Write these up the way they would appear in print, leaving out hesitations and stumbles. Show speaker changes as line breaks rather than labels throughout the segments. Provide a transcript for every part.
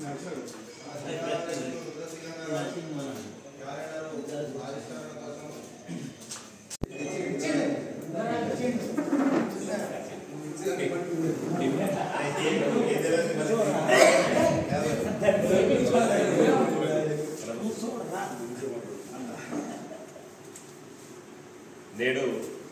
నేడు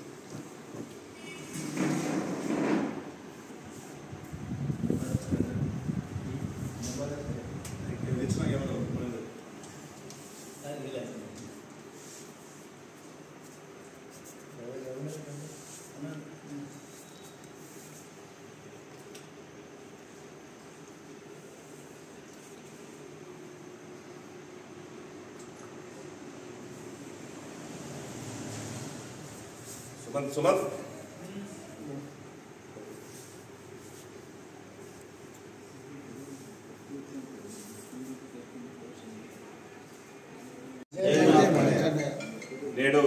సుమన్ నేడు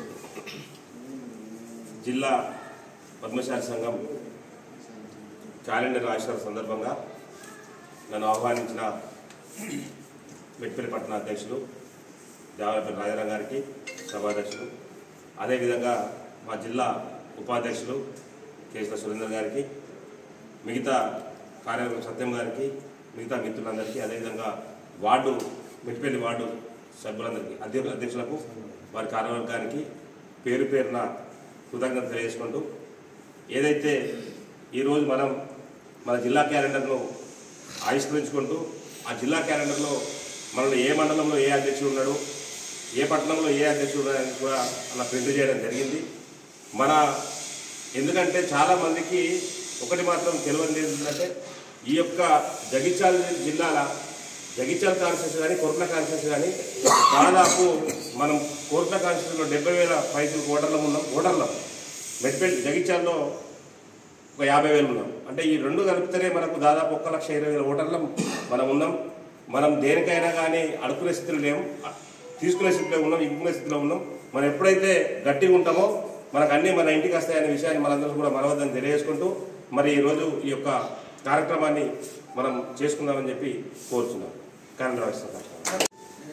జిల్లా పద్మశాలి సంఘం క్యాలెండర్ ఆవిష్కరణ సందర్భంగా నన్ను ఆహ్వానించిన మెట్పల్లి పట్టణ అధ్యక్షులు దేవాలపల్లి రాజారాం గారికి, సభాధ్యక్షులు, అదేవిధంగా మా జిల్లా ఉపాధ్యక్షులు కేసుల సురేందర్ గారికి, మిగతా కార్యవర్గ సత్యం గారికి, మిగతా మిత్రులందరికీ, అదేవిధంగా మెట్పల్లి వార్డు సభ్యులందరికీ, అధ్యక్షులకు, వారి కార్యవర్గానికి పేరు పేరున కృతజ్ఞత తెలియజేసుకుంటూ, ఏదైతే ఈరోజు మనం మన జిల్లా క్యాలెండర్ను ఆవిష్కరించుకుంటూ ఆ జిల్లా క్యాలెండర్లో మనలో ఏ మండలంలో ఏ అధ్యక్షుడు ఉన్నాడు, ఏ పట్టణంలో ఏ అధ్యక్షుడు ఉన్నాడని కూడా అలా ప్రింట్ చేయడం జరిగింది. ఎందుకంటే చాలామందికి ఒకటి మాత్రం తెలియదు ఏంటంటే, ఈ యొక్క జగిత్యాల జిల్లాల జగిత్యాల కాన్స్టిట్యూన్సీ కానీ కోర్ట్ల కాన్స్టిట్యూన్సీ కానీ దాదాపు మనం కోర్ట్ల కాన్స్టిట్యూన్సీలో 70,000 పైసలు ఓటర్లం మెట్పల్లి జగిత్యాలలో ఒక 50,000 ఉన్నాం. అంటే ఈ రెండు కలిపితేనే మనకు దాదాపు 1,20,000 ఓటర్లం మనం ఉన్నాం. మనం దేనికైనా కానీ అడుక్కునే స్థితిలో లేము, తీసుకునే స్థితిలో ఉన్నాం, ఇంకునే స్థితిలో ఉన్నాం. మనం ఎప్పుడైతే గట్టిగా ఉంటామో మనకు అన్నీ మన ఇంటికి వస్తాయనే విషయాన్ని మనందరూ కూడా మరవద్దని తెలియజేసుకుంటూ, మరి ఈరోజు ఈ యొక్క కార్యక్రమాన్ని మనం చేసుకుందామని చెప్పి కోరుతున్నాం. క్యాలెండర్ ఆవిష్కరణ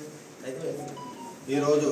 ఈరోజు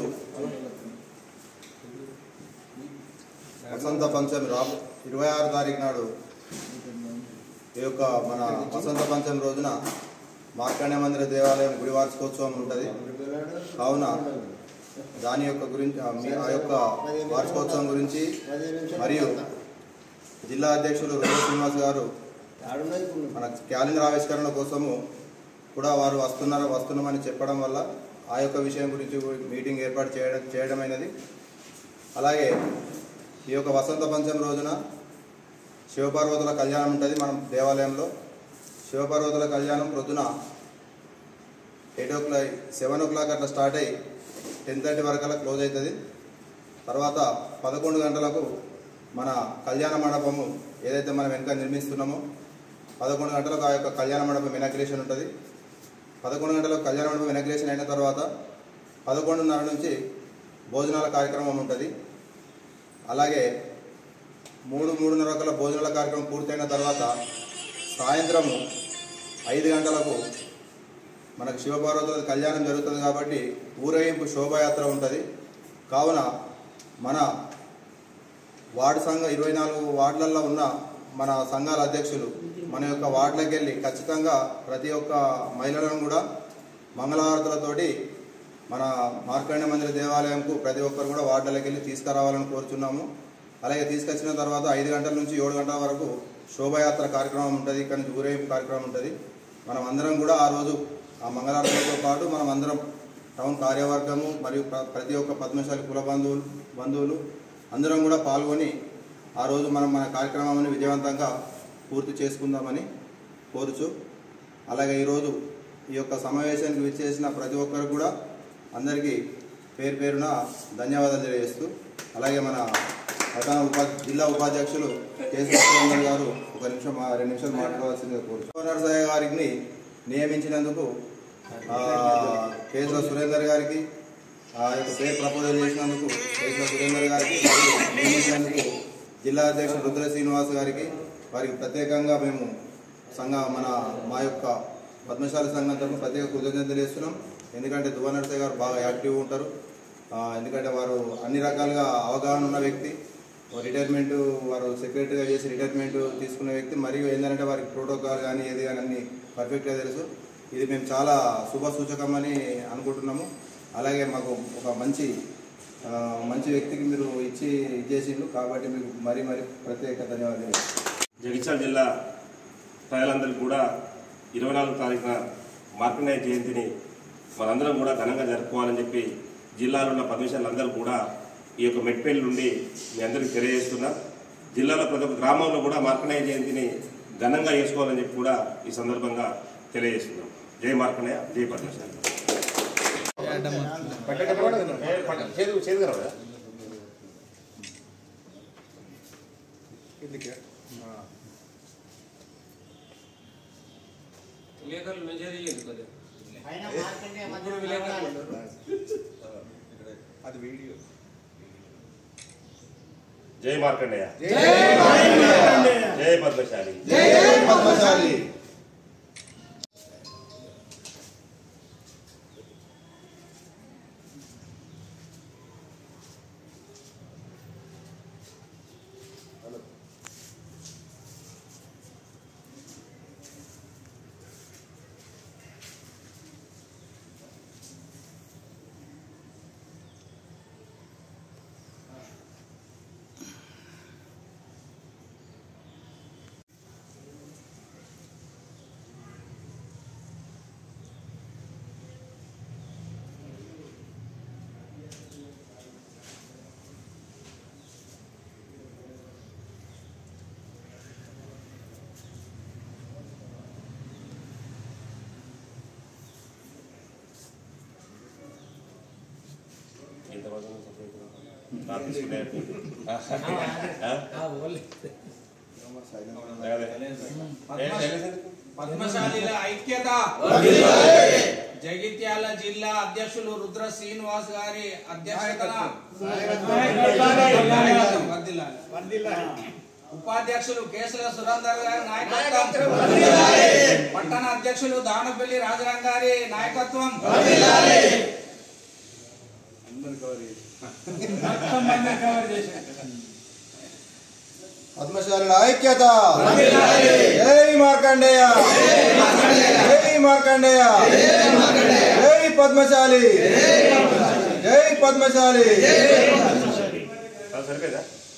వసంత పంచమి 26 తారీఖు నాడు ఈ యొక్క మన వసంత పంచమి రోజున మార్కండేయ మందిర దేవాలయం గుడి వార్షికోత్సవం ఉంటుంది. కావున దాని యొక్క గురించి ఆ యొక్క వార్షికోత్సవం గురించి మరియు జిల్లా అధ్యక్షులు రుద్ర శ్రీనివాస్ గారు మన క్యాలెండర్ ఆవిష్కరణ కోసము కూడా వారు వస్తున్నామని చెప్పడం వల్ల ఆ యొక్క విషయం గురించి మీటింగ్ ఏర్పాటు చేయడమైనది. అలాగే ఈ యొక్క వసంత పంచమి రోజున శివపార్వతుల కళ్యాణం ఉంటుంది మనం దేవాలయంలో. శివపార్వతుల కళ్యాణం ప్రొద్దున 7 o'clock అట్లా స్టార్ట్ అయ్యి 10:30 వరకు అలా క్లోజ్ అవుతుంది. తర్వాత 11 గంటలకు మన కళ్యాణ మండపము ఏదైతే మనం వెనుక నిర్మిస్తున్నామో 11 గంటలకు ఆ యొక్క కళ్యాణ మండపం ఇనాగ్రేషన్ ఉంటుంది. 11 గంటలకు కళ్యాణ మండపం ఇనాగ్రేషన్ అయిన తర్వాత 11:30 నుంచి భోజనాల కార్యక్రమం ఉంటుంది. అలాగే 3:30 భోజనాల కార్యక్రమం పూర్తయిన తర్వాత సాయంత్రము 5 గంటలకు మనకు శివపార్వతుల కళ్యాణం జరుగుతుంది కాబట్టి ఊరేగింపు శోభాయాత్ర ఉంటుంది. కావున మన వార్డు సంఘ 24 వార్డులలో ఉన్న మన సంఘాల అధ్యక్షులు మన యొక్క వార్డులకు వెళ్ళి ఖచ్చితంగా ప్రతి ఒక్క మహిళలను కూడా మంగళహారతులతోటి మన మార్కండేయ మందిర దేవాలయంకు ప్రతి ఒక్కరు కూడా వార్డులకు వెళ్ళి తీసుకురావాలని కోరుచున్నాము. అలాగే తీసుకొచ్చిన తర్వాత 5 గంటల నుంచి 7 గంటల వరకు శోభాయాత్ర కార్యక్రమం ఉంటుంది. ఇక్కడి నుంచి ఊరేగింపు కార్యక్రమం ఉంటుంది. మనం అందరం కూడా ఆ రోజు ఆ మంగళహారతులతో పాటు మనం అందరం టౌన్ కార్యవర్గము మరియు ప్రతి ఒక్క పద్మశాలి కుల బంధువులు అందరం కూడా పాల్గొని ఆ రోజు మనం మన కార్యక్రమాన్ని విజయవంతంగా పూర్తి చేసుకుందామని కోరుచు, అలాగే ఈరోజు ఈ యొక్క సమావేశానికి విచ్చేసిన ప్రతి ఒక్కరు కూడా అందరికీ పేరు పేరున ధన్యవాదాలు తెలియజేస్తూ, అలాగే మన జిల్లా ఉపాధ్యక్షులు కేశవ గారు 2 నిమిషాలు మాట్లాడవలసిందిగా కోరుచు. నరసయ్య గారిని నియమించినందుకు కేశవ సురేందర్ గారికి ఆ యొక్క పేరు ప్రపోజల్ చేసినందుకు కేశవ సురేందర్ గారికి, నియమించినందుకు జిల్లా అధ్యక్షుడు రుద్ర శ్రీనివాస్ గారికి, వారికి ప్రత్యేకంగా మేము మా యొక్క పద్మశాలి సంఘం తరఫున ప్రత్యేక కృతజ్ఞతలు చేస్తున్నాం. ఎందుకంటే దువ్వ నరసయ్య గారు బాగా యాక్టివ్ ఉంటారు. ఎందుకంటే వారు అన్ని రకాలుగా అవగాహన ఉన్న వ్యక్తి. రిటైర్మెంట్ వారు సెక్రటరీగా చేసి రిటైర్మెంట్ తీసుకున్న వ్యక్తి. మరియు ఏంటంటే వారికి ప్రోటోకాల్ కానీ ఏది కానీ అన్ని పర్ఫెక్ట్గా తెలుసు. ఇది మేము చాలా శుభ సూచకమని అనుకుంటున్నాము. అలాగే మాకు ఒక మంచి వ్యక్తికి మీరు ఇచ్చేసిండ్రు కాబట్టి మీకు మరీ ప్రత్యేక ధన్యవాదాలు.
జగిత్యాల జిల్లా ప్రజలందరికీ కూడా 24వ తారీఖున మార్కండేయ జయంతిని మనందరం కూడా ఘనంగా జరుపుకోవాలని చెప్పి జిల్లాలో ఉన్న పద్మశాలందరూ కూడా ఈ యొక్క మెట్పల్లి నుండి మీ అందరికీ తెలియజేస్తున్నా. జిల్లాలో ప్రతి ఒక్క గ్రామంలో కూడా మార్కండేయ జయంతిని ఘనంగా చేసుకోవాలని చెప్పి కూడా ఈ సందర్భంగా తెలియజేస్తున్నాం. జై మార్కండేయ, జై పద్మశాలి. జై మార్కండేయ, జై పద్మశాలి.
పద్మశాలీల ఐక్యత. జగిత్యాల జిల్లా అధ్యక్షులు రుద్ర శ్రీనివాస్ గారి అధ్యక్షతన ఉపాధ్యక్షులు కేసుల సురేందర్ గారి నాయకత్వం, పట్టణ అధ్యక్షులు దానపల్లి రాజారాం గారి నాయకత్వం,
పద్మశాలుల ఐక్యత. జై మార్కండేయ, జై మార్కండేయ, జై పద్మశాలి, జై పద్మశాలి.
సరిపోయిందా?